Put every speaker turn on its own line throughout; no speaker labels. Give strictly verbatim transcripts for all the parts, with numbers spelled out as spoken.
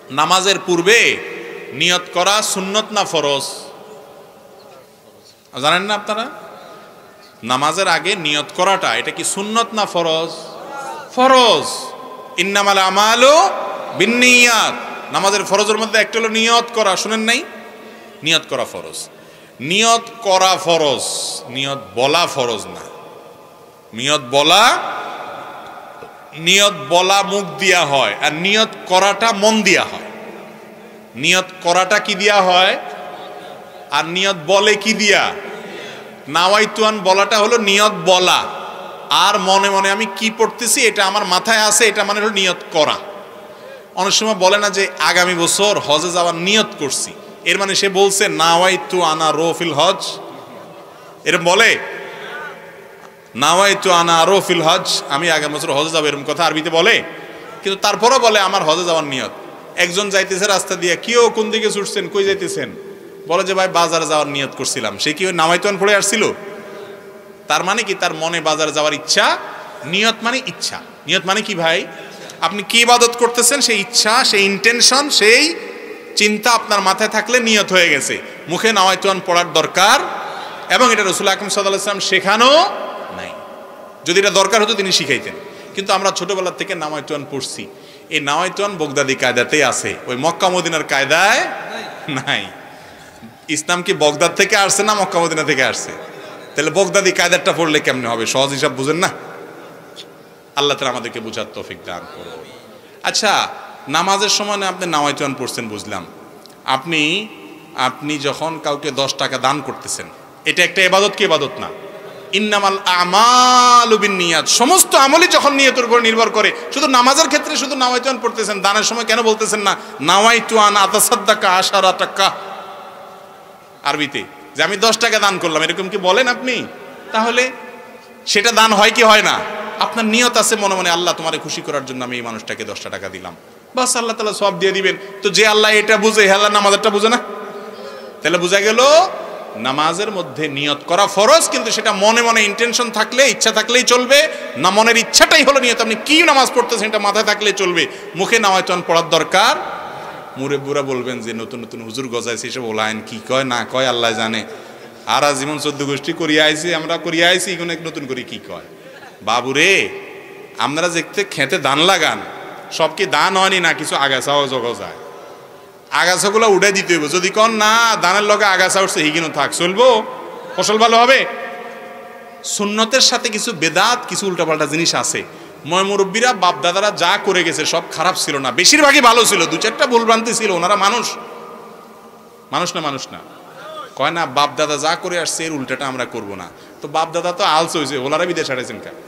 নামাজের পূর্বে নিয়ত করা সুন্নত না ফরজ? জানেন না আপনারা? নামাজের আগে নিয়ত করাটা এটা কি সুন্নত না ফরজ? ফরজ। ইন্নামাল আমালু বিন্নিয়াত। নামাজের ফরজের মধ্যে একটা হলো নিয়ত করা, শুনেন নাই? নিয়ত করা ফরজ। নিয়ত করা ফরজ, নিয়ত বলা ফরজ না। নিয়ত বলা নিয়ত বলা মুখ দিয়া হয়, আর নিয়ত করাটা মন দিয়া হয়। নিয়ত করাটা কি দিয়া হয়, আর নিয়ত বলে কি দিয়া? নাওয়াইতুয়ান বলাটা হলো নিয়ত বলা, আর মনে মনে আমি কি পড়তেছি এটা আমার মাথায় আছে, এটা মানে হলো নিয়ত করা। অনেক সময় বলে না যে আগামী বছর হজে যাওয়ার নিয়ত করছি, এর মানে সে বলছে নাওয়াইতু আনা রফিল হজ। এরকম বলে নাওয়াইতু আনা রফিল হজ, আমি আগামী বছর হজে যাবো, এরকম কথা আরবিতে বলে। কিন্তু তারপরও বলে আমার হজে যাওয়ার নিয়ত। একজন যাইতেছে রাস্তা দিয়ে, কেউ কোন দিকে ছুটছেন, কই যাইতেছেন? বলে যে ভাই বাজারে যাওয়ার নিয়ত করছিলাম। সে কি ওই নাওয়াইতুয়ান পড়ে আসছিল? তার মানে কি তার মনে বাজারে যাওয়ার ইচ্ছা। নিয়ত মানে ইচ্ছা। নিয়ত মানে কি ভাই? আপনি কি ইবাদত করতেছেন সেই ইচ্ছা, সেই ইন্টেনশন, সেই চিন্তা আপনার মাথায় থাকলে নিয়ত হয়ে গেছে। মুখে নাওয়াইতুয়ান পড়ার দরকার, এবং এটা রাসূল আকরাম সাল্লাল্লাহু আলাইহি ওয়াসাল্লাম শেখানো নাই। যদি এটা দরকার হতো তিনি শিখাইতেন। কিন্তু আমরা ছোটবেলা থেকে নাওয়াইতুয়ান পড়ছি। এই নাওয়াইতুয়ান বগদাদি কায়দাতেই আছে, ওই মক্কা মদিনার কায়দায় নাই। ইসলাম কি বগদাদ থেকে আসছে না মক্কা মদিনা থেকে আসছে? তাহলে বগদাদি কায়দাটা পড়লে কেমনে হবে? সহজ হিসাব বুঝেন না? আল্লাহ তাআলা আমাদেরকে বুঝার তৌফিক দান করুন। আচ্ছা, নামাজের সময় আপনি নাওয়াইতুয়ান পড়ছেন বুঝলাম। আপনি আপনি যখন কাউকে দশ টাকা দান করতেছেন, এটা একটা ইবাদত কি ইবাদত না? ইন্নামাল আমালু বিন্নিয়াত। সমস্ত আমলই যখন নিয়তের উপর নির্ভর করে। শুধু নামাজের ক্ষেত্রে শুধু নাওয়াইতুয়ান পড়তেছেন, দানের সময় কেন বলতেছেন না নাওয়াইতুয়ান আতাসাদ্দাকা আশারা টাকা আরবিতে, যে আমি দশ টাকা দান করলাম, এরকম কি বলেন আপনি? তাহলে সেটা দান হয় কি হয় না? আপনার নিয়ত আছে মনে মনে, আল্লাহ তোমারে খুশি করার জন্য আমি এই মানুষটাকে দশটা টাকা দিলাম, বাস আল্লাহ তাআলা সওয়াব দিয়ে দিবেন। তো যে আল্লাহ এটা বুঝে, আল্লাহ নামাজেরটা বুঝে না? তাহলে বোঝা গেল নামাজের মধ্যে নিয়ত করা ফরজ, কিন্তু সেটা মনে মনে ইন্টেনশন থাকলে, ইচ্ছা থাকলেই চলবে না। মনের ইচ্ছাটাই হলো নিয়ত। আপনি কি নামাজ পড়তেছেন এটা মাথায় থাকলে চলবে, মুখে নাওয়াইতুয়ান পড়ার দরকার। মুরব্বিরা বলবেন যে নতুন নতুন হুজুর গজাইছে, এসব ওলায়েন কি কয় না কয় আল্লাহ জানে। আর জীবন চোদ্দ গোষ্ঠী করিয়া আইছি, আমরা করিয়া আইছি, এগুলো নতুন করে কি কয়? বাবুরে, আপনারা দেখতে খেতে দান লাগান, সব কি দান হয়নি না? কিছু আগাছাও জগা যায়, আগাছাগুলো উঠে দিতে হইব। যদি কন না দানের লগে আগাছা উঠছে, হিগিনো থাক, চলবো? ফসল ভালো হবে? সুন্নতের সাথে কিছু বেদাত, কিছু উল্টাপাল্টা জিনিস আছে। ময় মুরব্বীরা বাপ দাদারা যা করে গেছে সব খারাপ ছিল না, বেশিরভাগই ভালো ছিল। দু চারটা ভুলভ্রান্তি ছিল, ওনারা মানুষ মানুষ না মানুষ না কয় না বাপ দাদা যা করে আসছে এর উল্টাটা আমরা করব না। তো বাপ দাদা তো আলস হয়েছে, ওনারা বিদেশ হারাইছেন কা,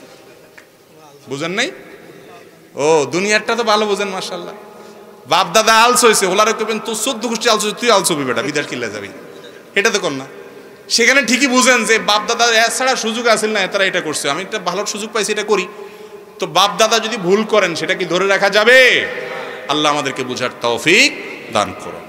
বুঝেন নাই? ও দুনিয়ারটা তো ভালো বুঝেন, মাশাআল্লাহ। বাপ দাদা আলস হয়েছে, ওনারা কবেন তো চোদ্দ গোষ্ঠী আলস হয়েছে, তুই আলস হবি বেটা, বিদেশ কিল্লা যাবি, এটা তো কর না। সেখানে ঠিকই বুঝেন যে বাপ দাদা ছাড়া সুযোগ আসেন না, তারা এটা করছে, আমি একটা ভালো সুযোগ পাইছি এটা করি। তো বাপ দাদা যদি ভুল করেন সেটা কি ধরে রাখা যাবে? আল্লাহ আমাদেরকে বুঝার তৌফিক দান করুন।